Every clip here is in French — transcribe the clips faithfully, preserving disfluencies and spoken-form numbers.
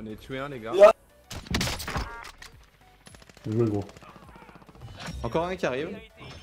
J'en ai tué un, les gars. Bien joué, gros. Encore un qui arrive.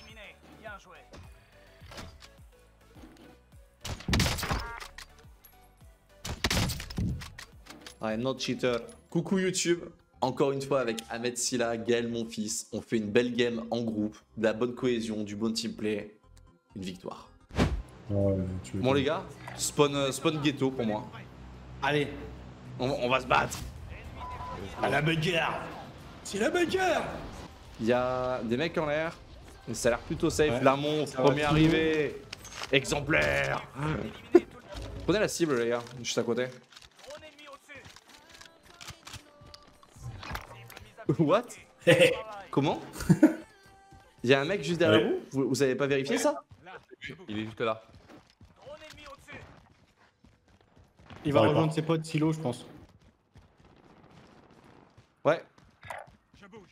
Ouais, not cheater. Coucou YouTube. Encore une fois avec Ahmed Silla, Gaël mon fils. On fait une belle game en groupe, de la bonne cohésion, du bon teamplay. Une victoire. Ouais, tu veux Bon les gars, spawn, euh, spawn ghetto pour moi. Allez, On, on va se battre. à la bagarre. C'est la bagarre. Il y a des mecs en l'air. Ça a l'air plutôt safe. Ouais. La montre, Ça va, premier tout arrivé. Exemplaire. Prenez la cible les gars, juste à côté. What? Comment? Il y a un mec juste derrière Ouais. vous? vous Vous avez pas vérifié ça? Il est juste là. Il va Ouais, rejoindre pas. ses potes silo, je pense. Ouais. Je bouge.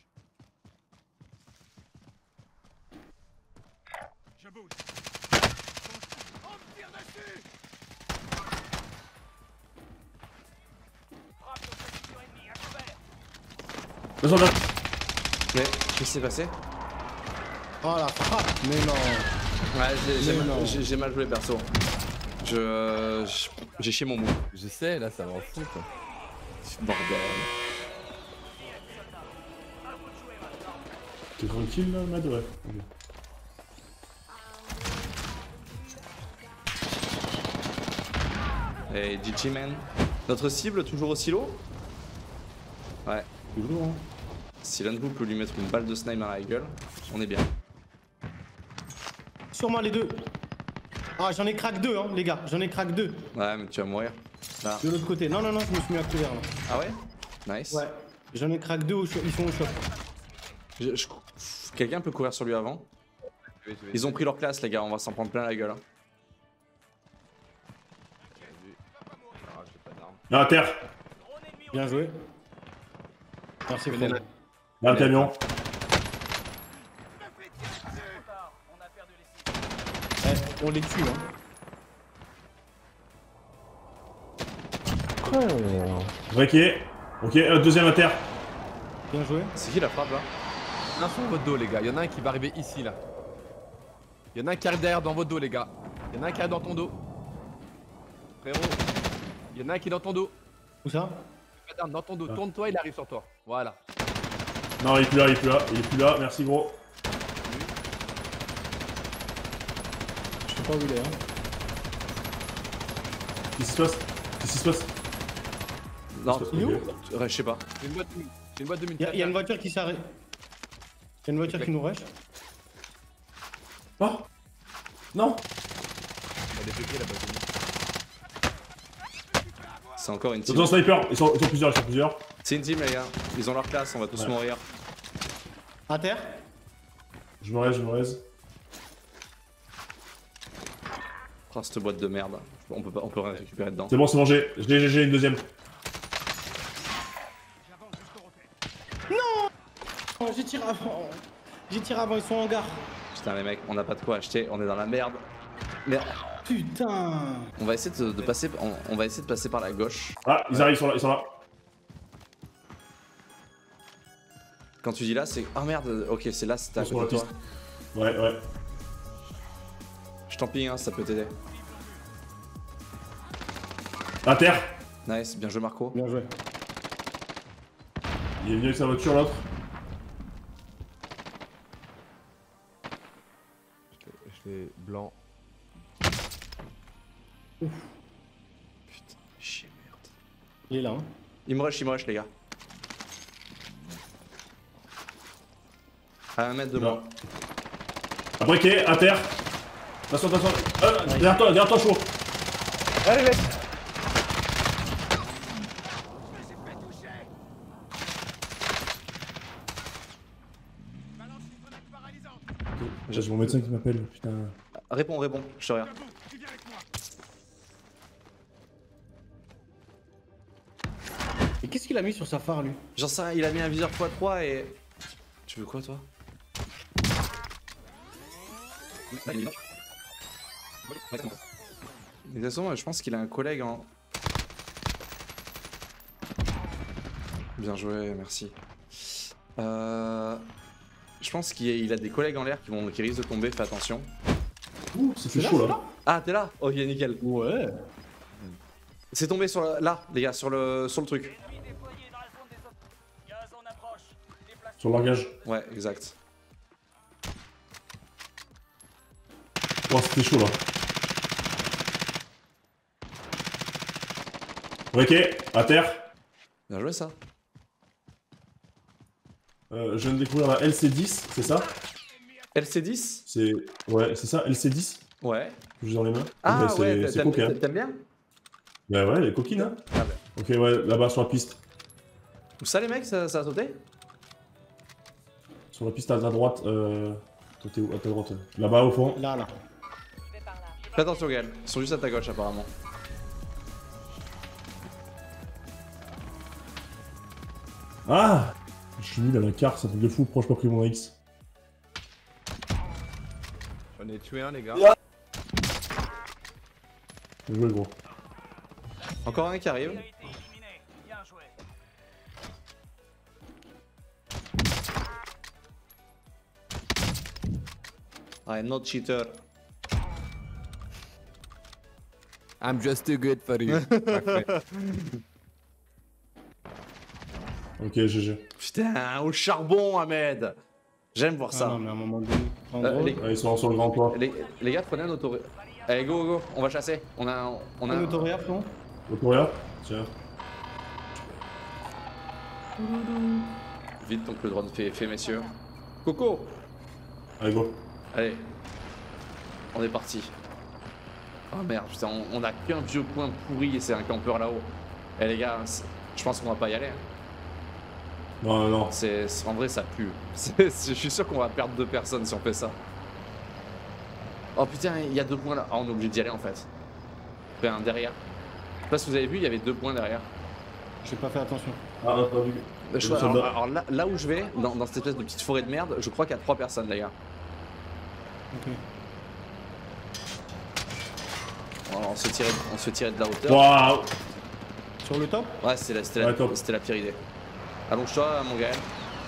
Je bouge. On me tire dessus. Frappe nos positions ennemies, à couvert. Deux soldats. Mais qu'est-ce qui s'est passé? Oh la frappe. Mais non. Ouais, j'ai- j'ai Mais mal, non. j'ai- j'ai mal joué perso. Je. euh, je- J'ai chié mon move. Je sais, là, ça m'en fout, quoi. Bordel. T'es tranquille là, Mad? Ouais. Ok. Et G G man. Notre cible toujours au silo? Ouais. Toujours, hein. Si l'un de vous peut lui mettre une balle de snipe dans la gueule, on est bien. Sur moi les deux. Ah, j'en ai crack deux, hein, les gars. J'en ai crack deux. Ouais, mais tu vas mourir. Là. De l'autre côté. Non, non, non, je me suis mis à couvert là. Ah ouais? Nice. Ouais. J'en ai crack deux, au cho- ils sont au shop. Je- je- Quelqu'un peut courir sur lui avant? Je vais- je vais- Ils ont pris leur classe, les gars, on va s'en prendre plein la gueule. hein. Ah, j'ai pas d'arme. Là, à terre. Bien joué. Merci, Venez frère. là. Là, le camion. Eh, on les tue, hein. Breaké. Ok, euh, deuxième à terre. Bien joué. C'est qui la frappe là? Il y en a un sur votre dos, les gars. Il y en a un qui va arriver ici, là. Il y en a un qui arrive derrière dans votre dos, les gars. Il y en a un qui arrive dans ton dos. Frérot. Il y en a un qui est dans ton dos. Où ça? Regarde, dans ton dos. Ah. Tourne-toi, il arrive sur toi. Voilà. Non, il est plus là, il est plus là. Il est plus là. Merci, gros. Je sais pas où il est, hein. Qu'est-ce qui se passe? Qu'est-ce qui se passe? Non, Qu'est-ce qui il est se où? passe? ouais, je sais pas. J'ai une boîte de J'ai une boîte de mille. Il y, a- y a une voiture qui s'arrête. Il y a une voiture qui nous rush. Oh non. Elle est pétée, la boîte de mille. C'est encore une team. Attention, sniper. Ils sont, ils sont plusieurs, ils sont plusieurs. C'est une team, les gars. Ils ont leur classe, on va tous Ouais. mourir. À terre. Je me raise, je me raise. Oh, cette boîte de merde. On peut, pas, on peut rien récupérer dedans. C'est bon, c'est mangé. Je l'ai G G, une deuxième. Oh, j'ai tiré avant. J'ai tiré avant, ils sont en gare. Putain, les mecs, on n'a pas de quoi acheter, on est dans la merde. Mais Putain. on va essayer de, de passer, on, on va essayer de passer par la gauche. Ah, ils arrivent, ils sont là, ils sont là. Quand tu dis là, c'est. Oh merde, ok, c'est là, c'est à Ils sont côté de sur toi. la piste. Ouais, ouais. Je t'en prie, hein, ça peut t'aider. À terre. Nice, bien joué, Marco. Bien joué. Il est venu avec sa voiture, l'autre. Je fais blanc. Putain, chier, merde. Il est là, hein. Il me rush, il me rush, les gars. À un mètre de moi. À breaké, à terre. Attention, attention. Euh, derrière toi, derrière toi, chaud. Allez, mec. J'ai mon médecin qui m'appelle, putain. Réponds, réponds, je te regarde. Tu viens avec moi. Et qu'est-ce qu'il a mis sur sa phare, lui? J'en sais rien, il a mis un viseur fois trois et. Tu veux quoi, toi? Exactement, je pense qu'il a un collègue en. Bien joué, merci. Euh... Je pense qu'il a des collègues en l'air qui, vont... qui risquent de tomber, fais attention. Ouh, ça fait là, chaud c'est là. là Ah, t'es là? Ok, nickel. Ouais. C'est tombé sur la... là, les gars, sur le, sur le truc. Ennemi déployé dans la zone des op- Gaz en approche. Déplacement. Sur le largage. Ouais, exact. Oh, c'était chaud là. Ok, à terre. Bien joué ça. Euh, je viens de découvrir la L C dix, c'est ça? L C dix? C'est. Ouais, c'est ça, L C dix Ouais. que j'ai dans les mains. Ah Ouais, c'est- ouais, c'est t'aimes coquin. t'aimes bien? Bah ouais, les coquines, hein. Ah bah. Ok, ouais, là-bas sur la piste. Où ça les mecs, ça, ça a sauté? Sur la piste à ta droite. Euh... Toi, t'es où? À ta droite. Là-bas au fond. Là, là. Fais attention Gaël, ils sont juste à ta gauche apparemment. Ah! Je suis nul à la carte, ça fait de fou. Pourquoi j'ai pas pris mon X? J'en ai tué un, les gars. Bien joué, gros. Encore un qui arrive. Il a été éliminé. Bien joué. I'm not cheater. I'm just too good for you. Parfait. Ok, G G. Putain, au charbon Ahmed. J'aime voir Ah ça. non, mais à un moment donné. En Euh, gros, les- Ah, ils sont sur le grand toit. Les, les gars, prenez un auto... Allez, go, go, on va chasser. On a... On a... un autoréact, non? Autoréa? Tiens. Vite, donc le drone fait effet, messieurs. Coco. Allez, go. Allez. On est parti. Oh merde, putain, on, on a qu'un vieux point pourri et c'est un campeur là-haut. Eh les gars, c'est- je pense qu'on va pas y aller. hein. Non, non, non. C'est, c'est- en vrai, ça pue. C'est- c'est- je suis sûr qu'on va perdre deux personnes si on fait ça. Oh putain, il y a deux points là. Ah, on est obligé d'y aller en fait. Enfin, derrière. Je sais pas si vous avez vu, il y avait deux points derrière. J'ai pas fait attention. Ah, non, pas vu. Je- Le alors, soldat. alors là, là où je vais, dans, dans cette espèce de petite forêt de merde, je crois qu'il y a trois personnes, les gars. Ok. Alors, on se tirait, on se tirait de la hauteur. Waouh! Sur le top? Ouais, c'était la, c'était la- Ouais, top. c'était la pire idée. Allonge-toi, mon Gaël.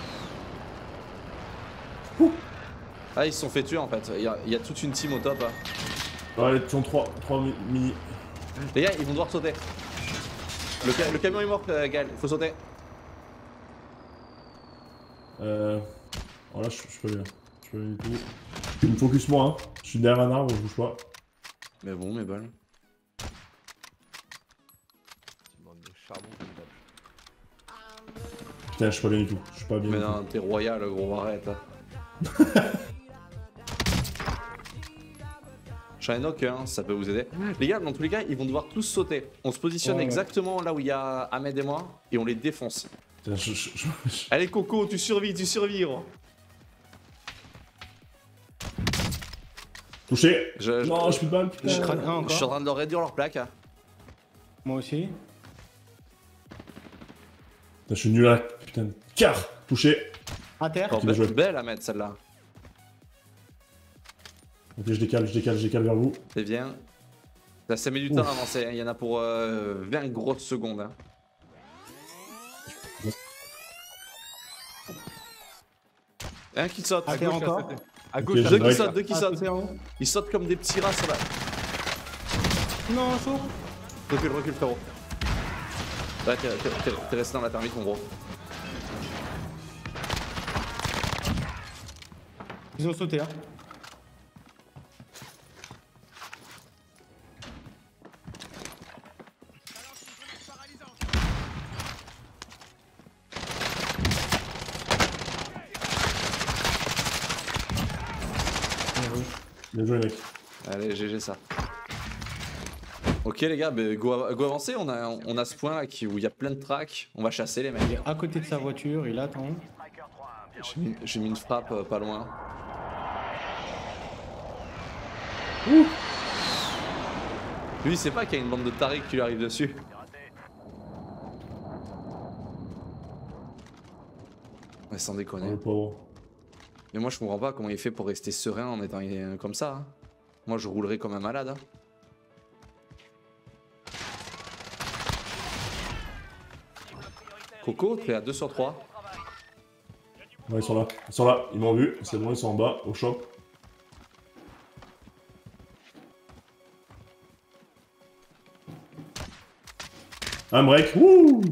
Ah, ils se sont fait tuer en fait. Il y a, il y a toute une team au top. Hein. Ouais, ils sont trois mini. Les gars, ils vont devoir sauter. Le, ca- le camion est mort, euh, Gaël. Faut sauter. Euh. Oh là, je je suis pas bien. Je suis pas bien du tout. Je me focus moi, hein. Je suis derrière un arbre, je bouge pas. Mais bon, mes balles. Tu manques de charbon, comme d'hab. Putain, je suis pas bien du tout. Je suis pas bien Mais du non, t'es royal, gros, arrête. hein. J'en ai knock, hein, ça peut vous aider. Les gars, dans tous les cas, ils vont devoir tous sauter. On se positionne Ouais, ouais. exactement là où il y a Ahmed et moi et on les défonce. tout. Putain, je, je, je- je- Allez, Coco, tu survis, tu survis, gros. Touché! Je, je- Non, je suis de balle, putain. Je craque un je encore. suis en train de leur réduire leur plaque. hein. Moi aussi. Putain, je suis nul à la. Putain, car! Touché! À terre. Oh, Qui va be- jouer belle Ahmed, celle-là. Ok, je décale, je décale, je décale vers vous. C'est bien. Ça, ça met du temps Ouf. à avancer, hein. Il y en a pour euh, vingt grosses secondes. hein. Un qui saute. À terre encore. À gauche, Ok, à Deux je qui gauche. break. sautent, deux qui Ah, sautent. c'est en haut. Ils sautent comme des petits rats sur la... Non, chaud. Recule, recule, frérot. Ouais, t'es- t'es t'es- t'es resté dans la thermite, mon gros. Ils ont sauté, hein. Bien joué, mec. Allez, G G ça. Ok les gars, bah, go, av- go avancer, on a, on a ce point là qui, où il y a plein de tracks. On va chasser les mecs. Il est à côté de sa voiture, il attend. J'ai mis, j'ai mis une frappe euh, pas loin. Lui il sait pas qu'il y a une bande de tarés qui lui arrive dessus. Ouais, sans Oh, déconner. le pauvre. Mais moi je comprends pas comment il fait pour rester serein en étant euh, comme ça. hein. Moi je roulerais comme un malade. hein. Coco, t'es à deux sur trois. Ouais, ils sont là. Ils sont là. Ils m'ont vu. C'est bon, ils sont en bas, au shop. Un break. Wouh!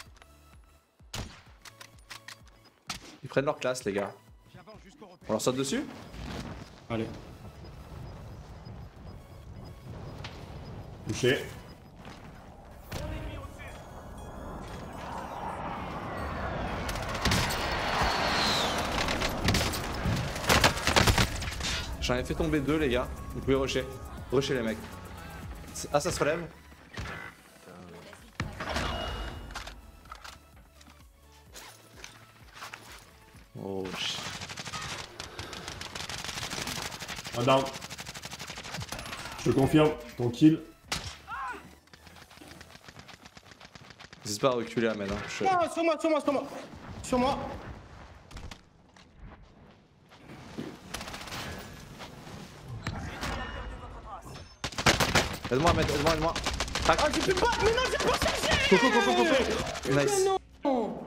Ils prennent leur classe, les gars. J'avance jusqu'au repère. On leur saute dessus? Allez. Touché. J'en ai fait tomber deux, les gars. Vous pouvez rusher. Rusher, les mecs. Ah, ça se relève? Oh shit. Un down. Je te confirme, ton kill. N'hésite pas à reculer, Ahmed. Hein. Je... Ah, sur moi, sur moi, sur moi. Sur moi. Aide-moi, Ahmed, aide-moi, aide-moi. Tac. Ah, j'ai plus de balles. Mais non, j'ai pas chargé. Coco, coco, coco. Nice. Non.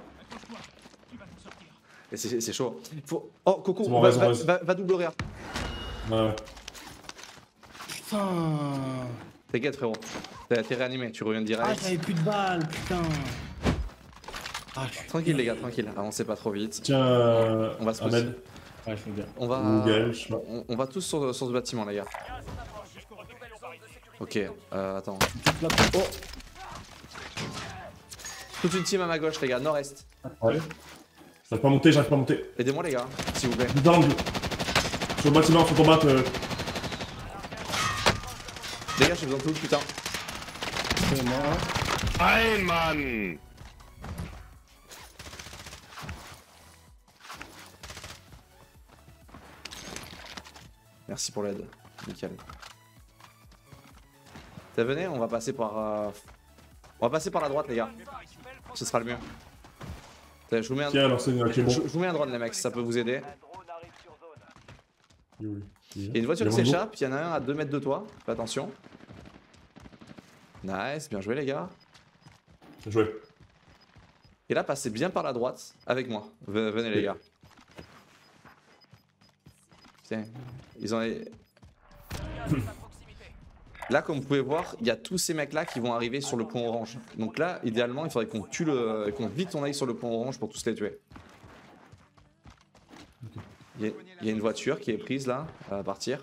Et C'est c'est chaud. Faut... Oh, Coco, C'est bon, va, reste, va, reste. va, va double réa. Ouais. Putain. T'inquiète, frérot. T'es t'es réanimé, tu reviens Ah, direct. j'avais plus de balles, putain. Ah, je suis... Tranquille, les gars, tranquille. Avancez pas trop vite. Tiens, euh, On va se Ahmed. Ouais, je fais bien. On va, Ou Gaël, je sais pas. on, on va tous sur, sur ce bâtiment, les gars. Ok, euh, attends. Oh. Toute une team à ma gauche, les gars, nord-est. Ouais. J'arrive pas à monter, j'arrive pas à monter. Aidez-moi, les gars, s'il vous plaît. Putain, l'angle. Sur le bâtiment, faut combattre. Euh... Les gars, j'ai besoin de tout, putain. C'est moi. Aïe, man. Merci pour l'aide. Nickel. T'as venez, on va passer par... euh, On va passer par la droite, les gars. Ce sera le mieux. Allez, Je vous mets un... Tiens, alors c'est ok, Je, bon. je vous mets un drone, les mecs, si ça peut vous aider. Il est où, lui Il y a une voiture Il qui est dans le dos. s'échappe, il y en a un à deux mètres de toi. Fais attention. Nice, bien joué, les gars. Bien joué. Et là, passez bien par la droite avec moi. V- venez, les gars. Putain, ils ont... Là, comme vous pouvez voir, il y a tous ces mecs-là qui vont arriver sur le pont orange. Donc là, idéalement, il faudrait qu'on tue le... qu'on vite on aille sur le pont orange pour tous les tuer. Il y, a... il y a une voiture qui est prise là, à partir.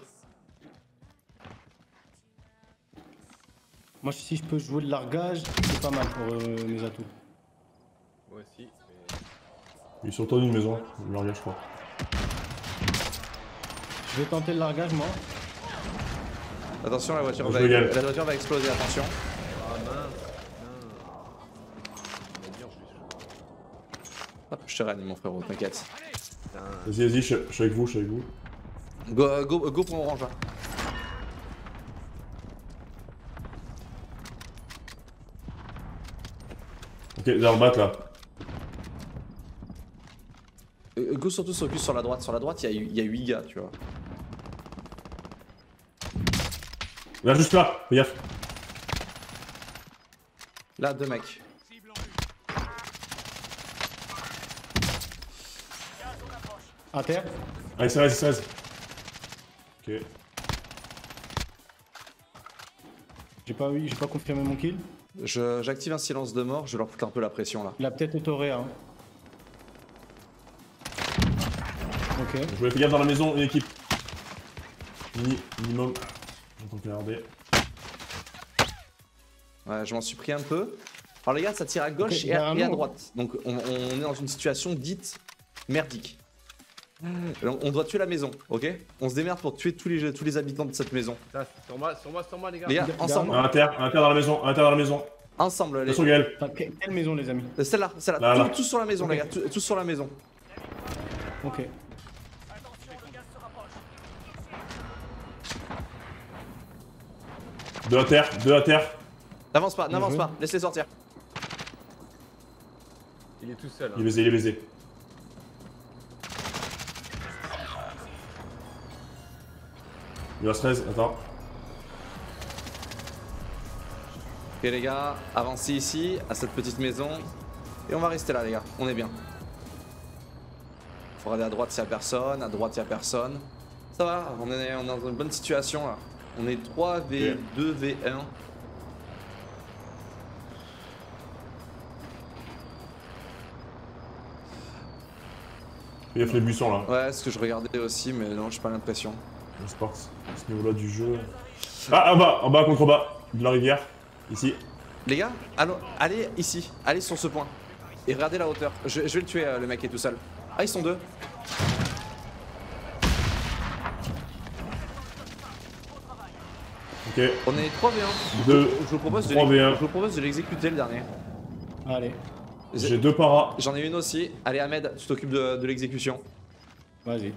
Moi, si je peux jouer de largage, c'est pas mal pour euh, mes atouts. Moi aussi. Mais... Il est sur le toit d'une maison, le largage, je crois. Je vais tenter le largage, moi. Attention, la voiture, Je va... me gale. la voiture va exploser, attention. Ah mince. Non. On va dire, je suis chaud. Hop, je te réanime, mon frérot, t'inquiète. Putain. Vas-y, vas-y, je je suis avec vous, je suis avec vous. Go, go, go pont orange, là. Ok, là, on bat là. Euh, Go surtout se focus sur la droite. Sur la droite, il y a- il y a huit gars, tu vois. Là, juste là, fais gaffe. Là, deux mecs. Cible en vue. À terre. Allez, c'est reste, c'est reste. Ok. J'ai pas, oui, j'ai pas confirmé mon kill. Je- J'active un silence de mort, je vais leur foutre un peu la pression là. Il a peut-être autoré, hein. Ok. Je voulais faire gaffe dans la maison, une équipe. Mini, minimum. En tant que R D. Ouais, je m'en suis pris un peu. Alors les gars, ça tire à gauche Ok, et, à, derrière et à nous. droite. Donc on, on est dans une situation dite merdique. Donc, on doit tuer la maison, ok? On se démerde pour tuer tous les, tous les habitants de cette maison. Putain, sur moi, sur moi, sur moi, les gars. Les gars, Derrière ensemble, À l'intérieur, à l'intérieur dans la maison, à l'intérieur dans la maison. ensemble, les... Attention, Gaël. Enfin, que- quelle maison, les amis? Euh, Celle-là, celle-là, Là, tous, là. tous sur la maison, les gars, tous, tous sur la maison. Ok. Deux à terre, deux à terre. N'avance pas, n'avance joué. pas, laisse-les sortir. Il est tout seul. Il est Hein. baisé, il est baisé. Il reste treize, attends. Ok les gars, avancez ici, à cette petite maison. Et on va rester là les gars, on est bien. Faut regarder à droite s'il y a personne, à droite il y a personne. Ça va, on est, on est dans une bonne situation là. On est trois v deux v un. Il y a fait les buissons là. Ouais, c'est ce que je regardais aussi, mais non, j'ai pas l'impression. Le sport, à ce niveau-là du jeu. Ah, en bas, en bas, contrebas, de la rivière, ici. Les gars, allons, allez ici, allez sur ce point. Et regardez la hauteur. Je, je vais le tuer, euh, le mec qui est tout seul. Ah, ils sont deux. Ok. On est trois v un. Deux, Je vous propose de trois v un. l'ex- je vous propose de l'exécuter le dernier. Allez, J'ai deux paras. J'en ai une aussi. Allez Ahmed, tu t'occupes de, de l'exécution. vas-y.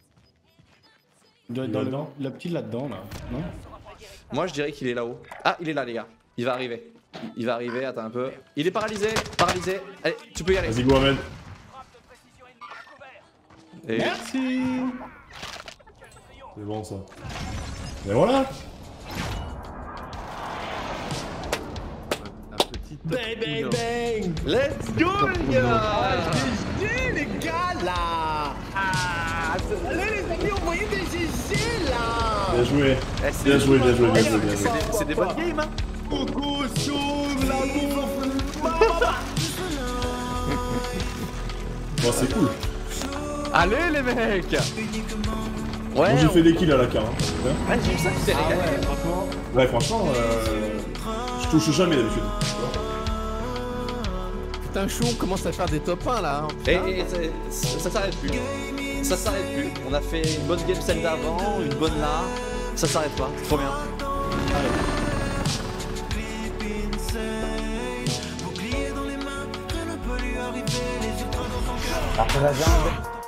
Dans, Il dans va le, dedans la petite là-dedans, là. Non? Moi je dirais qu'il est là-haut. Ah, il est là les gars. Il va arriver. Il va arriver, attends un peu. Il est paralysé, paralysé. Allez, tu peux y aller. Vas-y, go, Ahmed. Et- Merci. C'est bon ça. Et voilà. Un petit top Bang, bang, uno. bang. Let's go les gars. G G, les gars, là. Ah, allez, les amis, envoyez des G G, là. Bien joué. Eh, c'est- Bien joué, bien joué, bien joué, bien C'est joué. des, c'est des bonnes games hein. Coco, chauve, l'amour. Bon, c'est cool. Allez les mecs. Ouais, Moi j'ai on- fait des kills à la carte. Hein. ouais, j'ai vu ça, tu t'es Ah régalé. ouais, franchement. Ouais, franchement, euh... je touche jamais d'habitude. Putain, chou, on commence à faire des top un là. Hein, Et, putain. et ça, ça s'arrête plus. Ça s'arrête plus. On a fait une bonne game celle d'avant, une bonne là. Ça s'arrête pas. Trop bien. Après la viande.